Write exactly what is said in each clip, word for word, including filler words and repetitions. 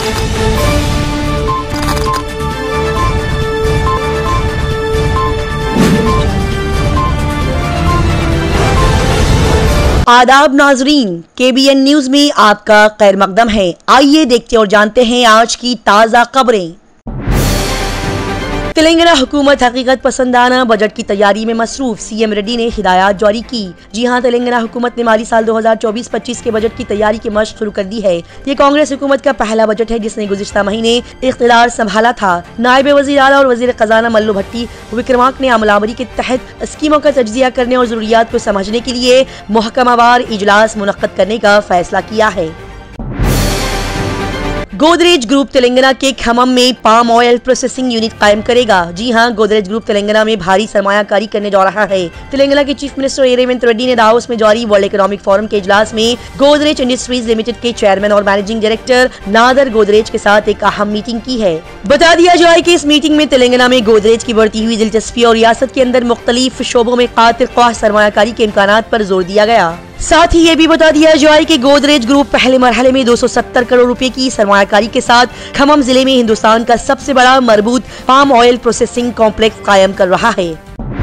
आदाब नाजरीन, के बी एन न्यूज में आपका खैर मकदम है। आइए देखते और जानते हैं आज की ताजा खबरें। तेलंगाना हुकूमत हकीकत पसंदाना बजट की तैयारी में मसरूफ, सीएम रेड्डी ने हिदायत जारी की। जी हां, तेलंगाना हुकूमत ने माली साल दो हज़ार चौबीस पच्चीस के बजट की तैयारी की मशक शुरू कर दी है। ये कांग्रेस हुकूमत का पहला बजट है जिसने गुज़िश्ता महीने इख्तियार संभाला था। नायब वज़ीर आला और वज़ीर खजाना मल्लू भट्टी विक्रमार्क ने अमलावरी के तहत स्कीमों का तज्जिया करने और जरूरियात को समझने के लिए महकमावार इजलास मुनक्कद करने का फैसला किया है। गोदरेज ग्रुप तेलंगाना के खम्मम में पाम ऑयल प्रोसेसिंग यूनिट कायम करेगा। जी हां, गोदरेज ग्रुप तेलंगाना में भारी सरमायाकारी करने जा रहा है। तेलंगाना के chief minister A Revanth Reddy ने दावोस में जारी वर्ल्ड इकोनॉमिक फोरम के इजलास में गोदरेज इंडस्ट्रीज लिमिटेड के चेयरमैन और मैनेजिंग डायरेक्टर नादर गोदरेज के साथ एक अहम मीटिंग की है। बता दिया जाए कि इस मीटिंग में तेलंगाना में गोदरेज की बढ़ती हुई दिलचस्पी और रियासत के अंदर मुख्तलिफ शोबों में कातिल ख्वाह सरमायाकारी के इम्कानात पर जोर दिया गया। साथ ही ये भी बता दिया जाए कि गोदरेज ग्रुप पहले मरहले में दो सौ सत्तर करोड़ रुपए की सरमायाकारी के साथ खम्मम जिले में हिंदुस्तान का सबसे बड़ा मरबूत पाम ऑयल प्रोसेसिंग कॉम्प्लेक्स कायम कर रहा है।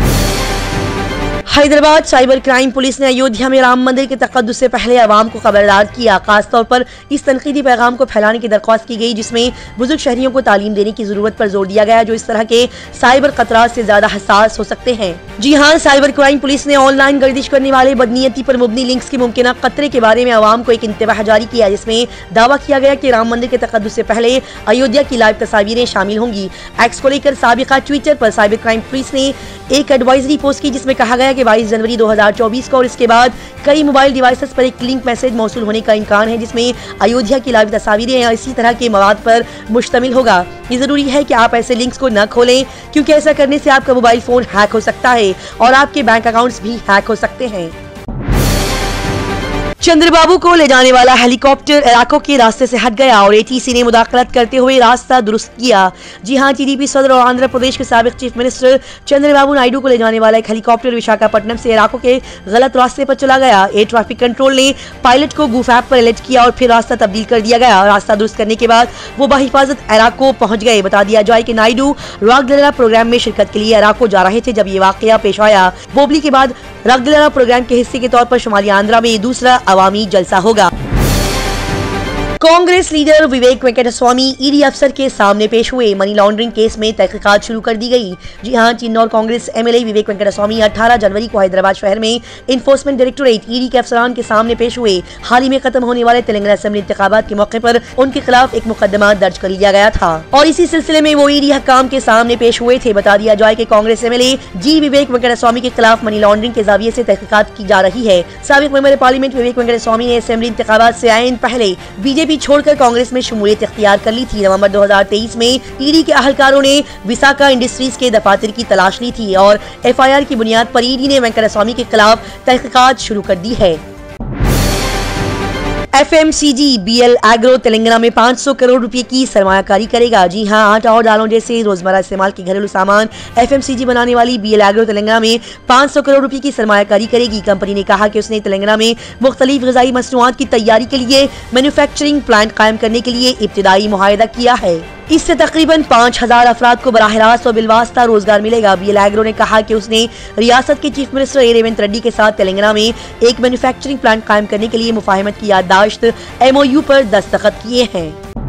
हैदराबाद साइबर क्राइम पुलिस ने अयोध्या में राम मंदिर के तकद्दुस से पहले अवाम को खबरदार किया। खासतौर पर इस तनकीदी पैगाम को फैलाने की दरख्वास्त की गई जिसमें बुजुर्ग शहरियों को तालीम देने की जरूरत पर जोर दिया गया जो इस तरह के साइबर खतरात से ज्यादा हसास हो सकते हैं। जी हाँ, साइबर क्राइम पुलिस ने ऑनलाइन गर्दिश करने वाले बदनीयती पर मुबनी लिंक्स के मुमकिन खतरे के बारे में अवाम को एक इंतबाह जारी किया जिसमें दावा किया गया कि राम मंदिर के तकद्दुस से पहले अयोध्या की लाइव तस्वीरें शामिल होंगी। एक्स को लेकर साबिका ट्विटर पर साइबर क्राइम पुलिस ने एक एडवाइजरी पोस्ट की जिसमें कहा गया कि बाईस जनवरी दो हज़ार चौबीस को और इसके बाद कई मोबाइल डिवाइसेस पर एक लिंक मैसेज मौसूल होने का इम्कान है जिसमें अयोध्या की लाइव तस्वीरें या इसी तरह के मवाद पर मुश्तमिल होगा। ये जरूरी है कि आप ऐसे लिंक्स को न खोलें क्योंकि ऐसा करने से आपका मोबाइल फोन हैक हो सकता है और आपके बैंक अकाउंट्स भी हैक हो सकते हैं। चंद्रबाबू को ले जाने वाला हेलीकॉप्टर इराको के रास्ते से हट गया और ए टी सी ने मुदाखलत करते हुए रास्ता दुरुस्त किया। जी हां, टी डी पी सदर और आंध्र प्रदेश के साबिक चीफ मिनिस्टर चंद्रबाबू नायडू को ले जाने वाला एक हेलीकॉप्टर विशाखापट्टनम से इराको के गलत रास्ते पर चला गया। एयर ट्रैफिक कंट्रोल ने पायलट को गूफ ऐप पर अलर्ट किया और फिर रास्ता तब्दील कर दिया गया। रास्ता दुरुस्त करने के बाद वो बहिफाजत इराको पहुंच गए। बता दिया जाए कि नायडू रागदला प्रोग्राम में शिरकत के लिए इराको जा रहे थे जब ये वाकया पेश आया। बोबली के बाद रागदला प्रोग्राम के हिस्से के तौर पर शुमाली आंध्रा में दूसरा अवामी जलसा होगा। कांग्रेस लीडर विवेक वेंकटस्वामी ईडी अफसर के सामने पेश हुए। मनी लॉन्ड्रिंग केस में तहकीकात शुरू कर दी गई। जी हां, चिन्नौर कांग्रेस एमएलए विवेक वेंकटस्वामी अठारह जनवरी को हैदराबाद शहर में इन्फोर्समेंट डायरेक्टोरेट ईडी के अफसरान के सामने पेश हुए। हाल ही में खत्म होने वाले तेलंगाना असेंबली इंतखाबात के मौके पर उनके खिलाफ एक मुकदमा दर्ज कर लिया गया था और इसी सिलसिले में वो ईडी हकाम के सामने पेश हुए थे। बता दिया जाए कि कांग्रेस एमएलए जी विवेक वेंकटस्वामी के खिलाफ मनी लॉन्ड्रिंग के जाविये से तहकीकात की जा रही है। साबिक मेंबर पार्लियामेंट विवेक वेंकटस्वामी ने असेंबली इंतखाबात से आए पहले बीजेपी छोड़कर कांग्रेस में शमूलियत इख्तियार कर ली थी। नवंबर दो हज़ार तेईस में ईडी के अहलकारों ने विसाखा इंडस्ट्रीज के दफातर की तलाश ली थी और एफ आई आर की बुनियाद पर ईडी ने वेंकटस्वामी के खिलाफ तहकीकात शुरू कर दी है। F M C G B L agro Telangana में पाँच सौ करोड़ रुपए की सरमायाकारी करेगा। जी हां, आटा और दालों जैसे रोजमर्रा इस्तेमाल के घरेलू सामान एफ एम सी जी बनाने वाली बी एल एग्रो तेलंगाना में पाँच सौ करोड़ रुपए की सरमायाकारी करेगी। कंपनी ने कहा कि उसने तेलंगाना में मुख्तलिफ ग़िज़ाई मसनूआत की तैयारी के लिए मैन्युफैक्चरिंग प्लांट कायम करने के लिए इब्तिदाई मुआहदा किया है। इससे तकरीबन पाँच हजार अफराद को बराह रास्त और बिलवास्ता रोजगार मिलेगा। बी एल एग्रो ने कहा कि उसने रियासत के chief minister A Revanth Reddy के साथ तेलंगाना में एक मैन्युफैक्चरिंग प्लांट कायम करने के लिए मुफाहमत की याददाश्त एम ओ यू पर दस्तखत किए हैं।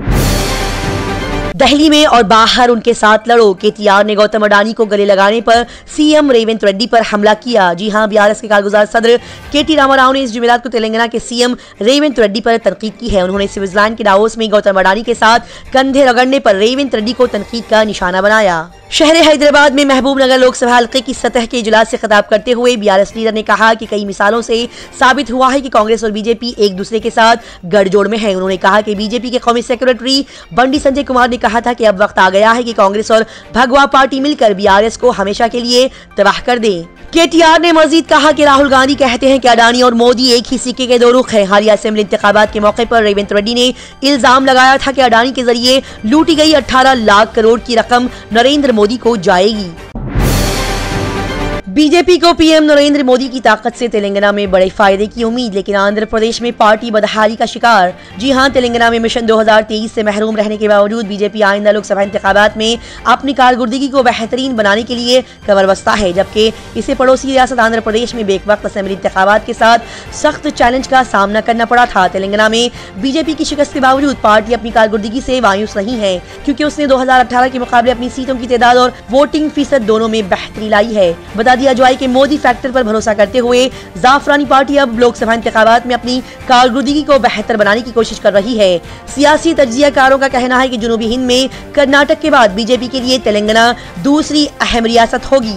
दिल्ली में और बाहर उनके साथ लड़ो, के टी आर ने गौतम अडानी को गले लगाने पर सीएम रेवंत रेड्डी पर हमला किया। जी हां, बी आर एस के कारगुजार सदर के टी रामाराव ने इस जुमेरात को तेलंगाना के सीएम रेवंत रेड्डी पर तनकीद की है। उन्होंने स्विट्जरलैंड के डावोस में गौतम अडानी के साथ कंधे रगड़ने पर रेवंत रेड्डी को तनकीद का निशाना बनाया। शहर हैदराबाद में महबूब नगर लोकसभा हल्के की सतह के इजलास से खिताब करते हुए बी आर एस लीडर ने कहा कि कई मिसालों से साबित हुआ है कि कांग्रेस और बीजेपी एक दूसरे के साथ गठजोड़ में है। उन्होंने कहा कि बीजेपी के कौमी सेक्रेटरी बंडी संजय कुमार ने कहा था कि अब वक्त आ गया है कि कांग्रेस और भगवा पार्टी मिलकर बी आर एस को हमेशा के लिए तबाह कर दें। के टी आर ने मजीद कहा कि राहुल गांधी कहते हैं कि अडानी और मोदी एक ही सिक्के के दो रुख हैं। हालिया असेंबली इंतखाबात के मौके पर रेवंत रेड्डी ने इल्जाम लगाया था कि अडानी के जरिए लूटी गई अठारह लाख करोड़ की रकम नरेंद्र मोदी को जाएगी। बीजेपी को पीएम नरेंद्र मोदी की ताकत से तेलंगाना में बड़े फायदे की उम्मीद, लेकिन आंध्र प्रदेश में पार्टी बदहाली का शिकार। जी हां, तेलंगाना में मिशन दो हज़ार तेईस से महरूम रहने के बावजूद बीजेपी आइंदा लोकसभा इंतखाबात में अपनी कारकर्दगी को बेहतरीन बनाने के लिए कमर बस्ता है, जबकि इसे पड़ोसी रियासत आंध्र प्रदेश में बेवक्त असेंबली इंतखाबात के साथ सख्त चैलेंज का सामना करना पड़ा था। तेलंगाना में बीजेपी की शिकस्त के बावजूद पार्टी अपनी कारकर्दगी से मायूस नहीं है, क्योंकि उसने दो हजार अठारह के मुकाबले अपनी सीटों की तादाद और वोटिंग फीसद दोनों में बेहतरी लाई है। बता दिया जाए कि मोदी फैक्टर पर भरोसा करते हुए जाफरानी पार्टी अब लोकसभा इंतखाबात में अपनी कारकर्दगी को बेहतर बनाने की कोशिश कर रही है। सियासी तज्जियाकारों का कहना है कि जनूबी हिंद में कर्नाटक के बाद बीजेपी के लिए तेलंगाना दूसरी अहम रियासत होगी।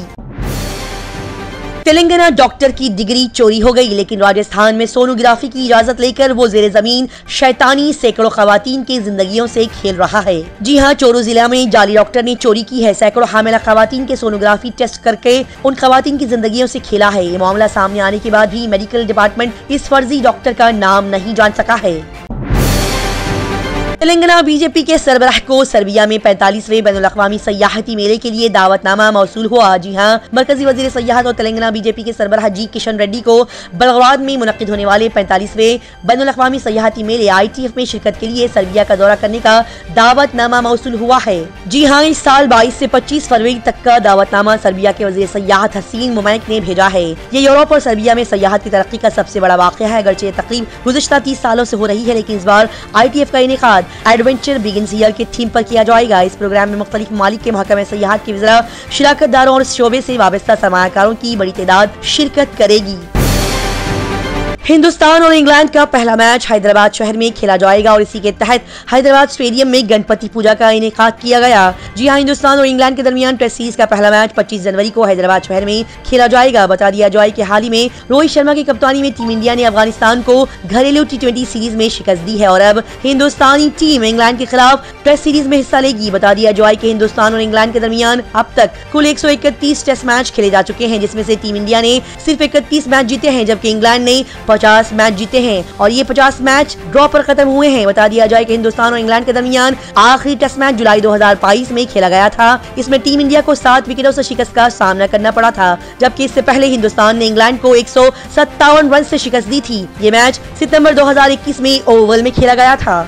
तेलंगाना डॉक्टर की डिग्री चोरी हो गई, लेकिन राजस्थान में सोनोग्राफी की इजाजत लेकर वो जेरे जमीन शैतानी सैकड़ों खवातीन की जिंदगियों से खेल रहा है। जी हां, चोरू जिला में जाली डॉक्टर ने चोरी की है। सैकड़ों हामिला खवातीन के सोनोग्राफी टेस्ट करके उन खवातीन की जिंदगियों से खेला है। ये मामला सामने आने के बाद भी मेडिकल डिपार्टमेंट इस फर्जी डॉक्टर का नाम नहीं जान सका है। तेलंगाना बीजेपी के सरबराह को सर्बिया में पैंतालीसवें बैनुल-अक़वामी सयाहती मेले के लिए दावतनामा मौसूल हुआ। जी हां, मरकजी वजीर सयाहत और तेलंगाना बीजेपी के सरबराह जी किशन रेड्डी को बेलग्राद में मुनक्किद होने वाले पैंतालीसवें बैनुल-अक़वामी सयाहती मेले आई टी एफ में शिरकत के लिए सर्बिया का दौरा करने का दावतनामा मौसूल हुआ है। जी हां, इस साल बाईस से पच्चीस फरवरी तक का दावतनामा सर्बिया के वजीर सयाहत हसीन मुमैक ने भेजा है। ये यूरोप और सर्बिया में सयाहत की तरक्की का सबसे बड़ा वाक़या है। अगरचे तकरीब गुज़िश्ता तीस सालों से हो रही है, लेकिन इस बार आई टी एफ का इनेकाद एडवेंचर बिगिंस हियर के थीम पर किया जाएगा। इस प्रोग्राम में मुख्तलिफ ममालिक के महकमे सयाहत के वज़रा, शिराकतदारों और इस शोबे से वाबस्ता सरमायाकारों की बड़ी तादाद शिरकत करेगी। हिंदुस्तान और इंग्लैंड का पहला मैच हैदराबाद शहर में खेला जाएगा और इसी के तहत हैदराबाद स्टेडियम में गणपति पूजा का इनेकाद किया गया। जी हां, हिंदुस्तान और इंग्लैंड के दरमियान टेस्ट सीरीज का पहला मैच पच्चीस जनवरी को हैदराबाद शहर में खेला जाएगा। बता दिया जाए कि हाल ही में रोहित शर्मा की कप्तानी में टीम इंडिया ने अफगानिस्तान को घरेलू टी ट्वेंटी सीरीज में शिकस्त दी है और अब हिंदुस्तानी टीम इंग्लैंड के खिलाफ टेस्ट सीरीज में हिस्सा लेगी। बता दिया जाए कि हिंदुस्तान और इंग्लैंड के दरमियान अब तक कुल एक सौ इकतीस टेस्ट मैच खेले जा चुके हैं, जिसमें से टीम इंडिया ने सिर्फ इकतीस मैच जीते हैं, जबकि इंग्लैंड ने पचास मैच जीते हैं और ये पचास मैच ड्रॉ पर खत्म हुए हैं। बता दिया जाए कि हिंदुस्तान और इंग्लैंड के दरमियान आखिरी टेस्ट मैच जुलाई दो हज़ार बाईस में खेला गया था। इसमें टीम इंडिया को सात विकेटों से शिकस्त का सामना करना पड़ा था, जबकि इससे पहले हिंदुस्तान ने इंग्लैंड को एक सौ सत्तावन रन से शिकस्त दी थी। ये मैच सितंबर दो हज़ार इक्कीस में ओवल में खेला गया था।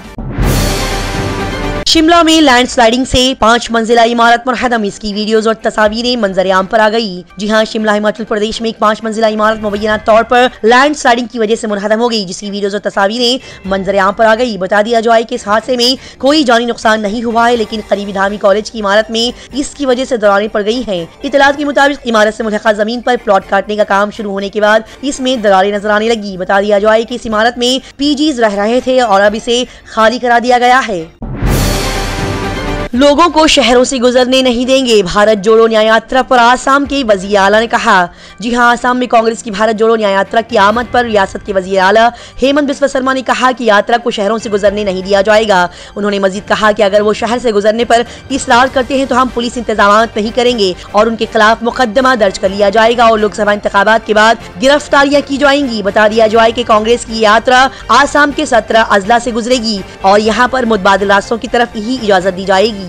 शिमला में लैंडस्लाइडिंग से पांच मंजिला इमारत मुनहदम, इसकी वीडियोस और तस्वीरें मंजर-ए-आम पर आ गई। जी हां, शिमला हिमाचल प्रदेश में एक पांच मंजिला इमारत मुबैना तौर पर लैंडस्लाइडिंग की वजह से मुनहदम हो गई, जिसकी वीडियोस और तस्वीरें मंजर-ए-आम पर आ गई। बता दिया जाए कि इस हादसे में कोई जानी नुकसान नहीं हुआ है, लेकिन करीबी धामी कॉलेज की इमारत में इसकी वजह से दरारें पड़ गई हैं। इतलात के मुताबिक इमारत से मुल्हका जमीन पर प्लॉट काटने का काम शुरू होने के बाद इसमें दरारें नजर आने लगी। बता दिया जाए कि इस इमारत में पीजीज रह रहे थे और अब इसे खाली करा दिया गया है। लोगों को शहरों से गुजरने नहीं देंगे, भारत जोड़ो न्याय यात्रा पर आसाम के वजीर आला ने कहा। जी हां, आसाम में कांग्रेस की भारत जोड़ो न्याय यात्रा की आमद पर रियासत के वजीर आला हेमंत बिस्वा शर्मा ने कहा कि यात्रा को शहरों से गुजरने नहीं दिया जाएगा। उन्होंने मजीद कहा कि अगर वो शहर से गुजरने पर इसरार करते हैं तो हम पुलिस इंतजाम नहीं करेंगे और उनके खिलाफ मुकदमा दर्ज कर लिया जाएगा और लोकसभा इंतखाबात के बाद गिरफ्तारियां की जाएंगी। बता दिया जाए कि कांग्रेस की यात्रा आसाम के सत्रह अजला से गुजरेगी और यहाँ पर मुतबादिल रास्तों की तरफ ही इजाजत दी जाएगी।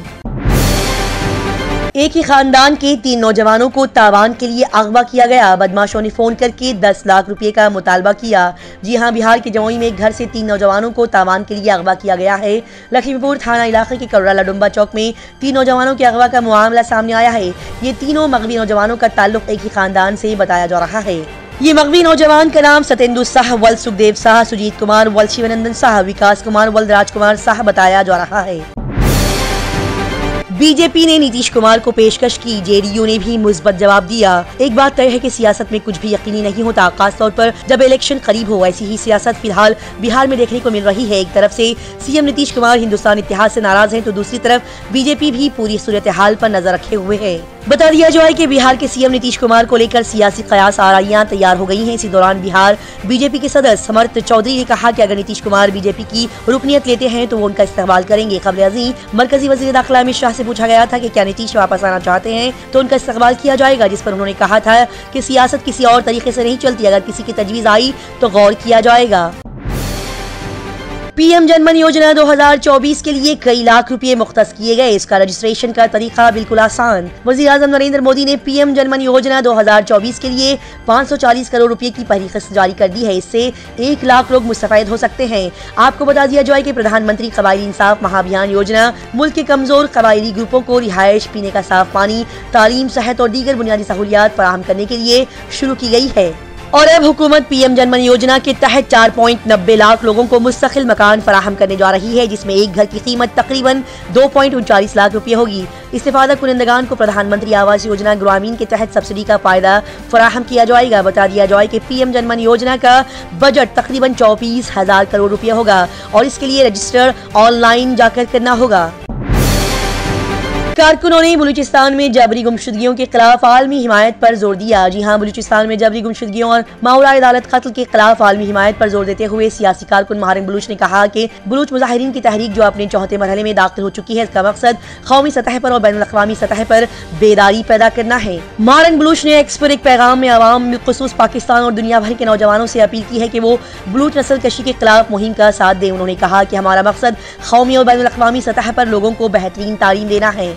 एक ही खानदान के तीन नौजवानों को तावान के लिए अगवा किया गया। बदमाशों ने फोन करके दस लाख रुपए का मुतालबा किया। जी हां, बिहार के जमुई में एक घर से तीन नौजवानों को तावान के लिए अगवा किया गया है। लखीमपुर थाना इलाके के कर्रा लडुम्बा चौक में तीन नौजवानों के अगवा का मामला सामने आया है। ये तीनों मगवी नौजवानों का ताल्लुक एक ही खानदान से बताया जा रहा है। ये मगवी नौजवान का नाम सतेंदु शाह, वल सुखदेव शाह, सुजीत कुमार, वल शिवानंदन शाह, विकास कुमार, वल राजकुमार शाह बताया जा रहा है। बीजेपी ने नीतीश कुमार को पेशकश की, जेडीयू ने भी मुस्बत जवाब दिया। एक बात तय है कि सियासत में कुछ भी यकीनी नहीं होता, खासतौर पर जब इलेक्शन करीब हो। ऐसी ही सियासत फिलहाल बिहार में देखने को मिल रही है। एक तरफ से सीएम नीतीश कुमार हिंदुस्तान इतिहाद से नाराज हैं, तो दूसरी तरफ बीजेपी भी पूरी सूरत हाल पर नजर रखे हुए है। बता दिया जाए कि बिहार के सीएम नीतीश कुमार को लेकर सियासी कयास आराइयां तैयार हो गई हैं। इसी दौरान बिहार बीजेपी के सदस्य समर्थ चौधरी ने कहा कि अगर नीतीश कुमार बीजेपी की रुकनियत लेते हैं तो वो उनका इस्तेमाल करेंगे। खबर अजीम मरकजी वजीर दाखिला अमित शाह से पूछा गया था कि क्या नीतीश वापस आना चाहते हैं तो उनका इस्तेमाल किया जाएगा, जिस पर उन्होंने कहा था कि सियासत किसी और तरीके से नहीं चलती, अगर किसी की तजवीज आई तो गौर किया जाएगा। पीएम जनमन योजना दो हज़ार चौबीस के लिए कई लाख रुपए मुख्तस किए गए। इसका रजिस्ट्रेशन का तरीका बिल्कुल आसान। वज़ीर आज़म नरेंद्र मोदी ने पीएम जनमन योजना दो हज़ार चौबीस के लिए पाँच सौ चालीस करोड़ रुपए की पहली किस्त जारी कर दी है। इससे एक लाख लोग मुस्तफैद हो सकते हैं। आपको बता दिया जाए कि प्रधानमंत्री कबायली इंसाफ महाअभियान योजना मुल्क के कमजोर कबायली ग्रुपों को रिहाइश, पीने का साफ पानी, तालीम, सेहत और दीगर बुनियादी सहूलियात फराहम करने के लिए शुरू की गई है। और अब हुकूमत पीएम जनमन योजना के तहत चार पॉइंट नब्बे लाख लोगों को मुस्तकिल मकान फराहम करने जा रही है, जिसमें एक घर की कीमत तकरीबन दो पॉइंट उनचालीस लाख रुपए होगी। इस्तेफादा कुनंदगान को प्रधानमंत्री आवास योजना ग्रामीण के तहत सब्सिडी का फायदा फराहम किया जाएगा। बता दिया जाए कि पीएम जनमन योजना का बजट तकरीबन चौबीस हजार करोड़ रुपया होगा और इसके लिए रजिस्टर ऑनलाइन जाकर करना होगा। कारकुनों ने बलूचिस्तान में जबरी गुमशुदगियों के खिलाफ आलमी हिमायत पर जोर दिया। जी हां, बलूचिस्तान में जबरी गुमशुदगियों और मामला अदालत कत्ल के खिलाफ आलमी हिमायत पर जोर देते हुए सियासी कारकुन मारिन बलूच ने कहा कि बलूच मुजाहिरीन की तहरीक जो अपने चौथे मरहले में दाखिल हो चुकी है, इसका मकसद कौमी सतह पर और बैनुल अक़वामी सतह पर बेदारी पैदा करना है। मारिन बलूच ने एक्स पर एक पैगाम में अवाम, बिलखुसूस पाकिस्तान और दुनिया भर के नौजवानों से अपील की है कि वो बलूच नस्ल कशी के खिलाफ मुहिम का साथ दें। उन्होंने कहा कि हमारा मकसद कौमी और बैनुल अक़वामी सतह पर लोगों को बेहतरीन तालीम देना है।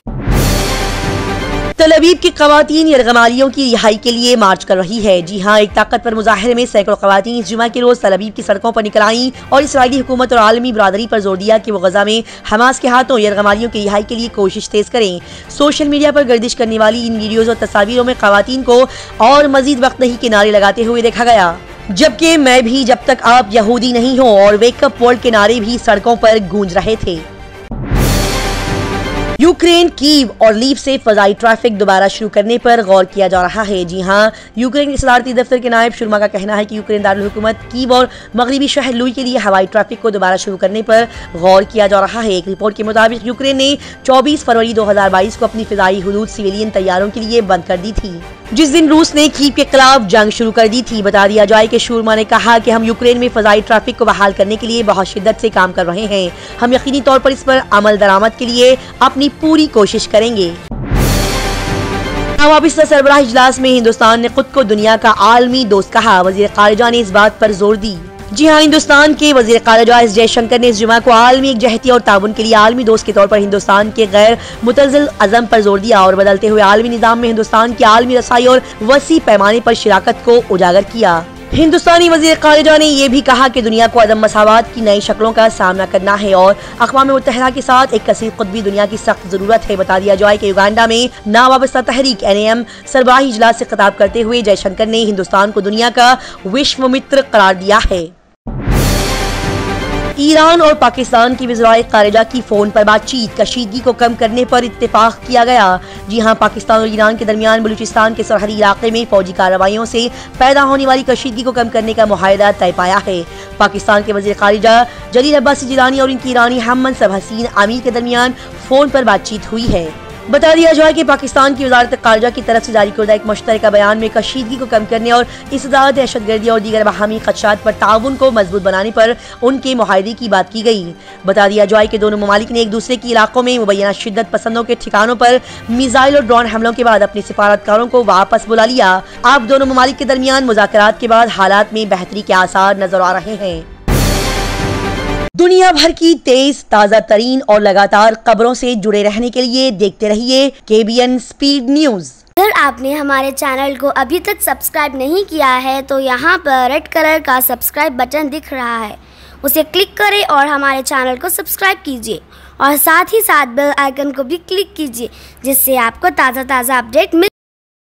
तल अवीव की खवातीन यरगमालियों की रिहाई के लिए मार्च कर रही है। जी हां, एक ताकतवर मुजाहरे में सैकड़ों खवातीन इस जुमा के रोज तल अवीव की सड़कों पर निकल आई और इसराइली हुकूमत और आलमी बरादरी पर जोर दिया कि वो गजा में हमास के हाथों यरगमालियों की रिहाई के लिए कोशिश तेज करें। सोशल मीडिया पर गर्दिश करने वाली इन वीडियोज और तस्वीरों में खवातीन को और मजीद वक्त नहीं के नारे लगाते हुए देखा गया, जबकि मैं भी जब तक आप यहूदी नहीं हो और वेकअप वर्ल्ड के नारे भी सड़कों पर गूंज रहे थे। यूक्रेन कीव और लीव से फजाई ट्रैफिक दोबारा शुरू करने पर गौर किया जा रहा है। जी हां, यूक्रेन के सदारती दफ्तर के नायब शुरमा का कहना है कि यूक्रेन दारुल हुकूमत कीव और मगरबी शहर लुई के लिए हवाई ट्रैफिक को दोबारा शुरू करने पर गौर किया जा रहा है। एक रिपोर्ट के मुताबिक यूक्रेन ने चौबीस फरवरी दो हज़ार बाईस को अपनी फिजाई हुदूद सिविलियन तैयारों के लिए बंद कर दी थी, जिस दिन रूस ने कीव के खिलाफ जंग शुरू कर दी थी। बता दिया जाए कि शुरमा ने कहा कि हम यूक्रेन में फजाई ट्रैफिक को बहाल करने के लिए बहुत शिद्दत से काम कर रहे हैं। हम यकीनी तौर पर इस पर अमल दरामद के लिए अपनी पूरी कोशिश करेंगे। वाबस्ता सरबराह इजलास में हिंदुस्तान ने खुद को दुनिया का आलमी दोस्त कहा। वजीर खारिजा ने इस बात पर जोर दी। जी हाँ, हिंदुस्तान के वजीर खारिजा एस जयशंकर ने इस जुमा को आलमी एकजहती और ताउन के लिए आलमी दोस्त के तौर पर हिंदुस्तान के गैर मुतज़िल अज़म पर जोर दिया और बदलते हुए आलमी निज़ाम में हिंदुस्तान की आलमी रसाई और वसी पैमाने पर शिराकत को उजागर किया। हिंदुस्तानी वजीर खारिजा ने यह भी कहा कि दुनिया को अदम मसावात की नई शक्लों का सामना करना है और अक़वाम मुत्तहिदा के साथ एक कसीर क़ुतबी दुनिया की सख्त जरूरत है। बता दिया जाए कि युगांडा में नावाबस्ता तहरीक एन ए एम सरबराही इजलास से खिताब करते हुए जयशंकर ने हिंदुस्तान को दुनिया का विश्व मित्र करार दिया है। ईरान और पाकिस्तान की वज़राए खारिजा की फोन पर बातचीत, कशीदगी को कम करने पर इत्तेफाक किया गया। जी हां, पाकिस्तान और ईरान के दरमियान बलूचिस्तान के सरहदी इलाके में फौजी कार्रवाइयों से पैदा होने वाली कशीदगी को कम करने का मुआहदा तय पाया है। पाकिस्तान के वज़ीर खारिजा जलील अब्बासी जिलानी और इनकी ईरानी हम मनसब हसीन आमीर के दरमियान फोन पर बातचीत हुई है। बता दिया जाए कि पाकिस्तान की वज़ारत खारिजा की तरफ से जारी करदा एक मुश्तरका बयान में कशीदगी को कम करने और इसदाद, दहशतगर्दी और दीगर बाहमी खदशात पर ताउन को मजबूत बनाने पर उनके मुआहदे की बात की गई। बता दिया जाए कि दोनों ममालिक ने एक दूसरे के इलाकों में मुबैना शिद्दत पसंदों के ठिकानों पर मिसाइल और ड्रोन हमलों के बाद अपने सिफारतकारों को वापस बुला लिया। अब दोनों ममालिक के दरमियान मुज़ाकरात के बाद हालात में बेहतरी के आसार नजर आ रहे हैं। दुनिया भर की तेज, ताज़ा तरीन और लगातार खबरों से जुड़े रहने के लिए देखते रहिए के बी एन स्पीड न्यूज। अगर आपने हमारे चैनल को अभी तक सब्सक्राइब नहीं किया है तो यहाँ पर रेड कलर का सब्सक्राइब बटन दिख रहा है, उसे क्लिक करें और हमारे चैनल को सब्सक्राइब कीजिए और साथ ही साथ बेल आइकन को भी क्लिक कीजिए, जिससे आपको ताज़ा ताज़ा अपडेट मिल